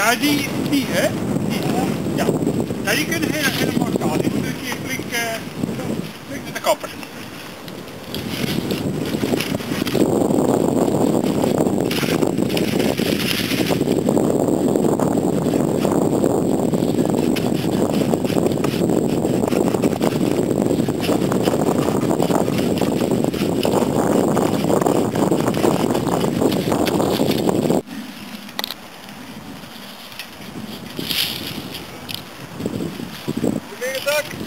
Ja, die hè? Die. Ja. Ja, die kunnen helemaal staan. Die moeten een keer flink naar de kapper. Weer een zak.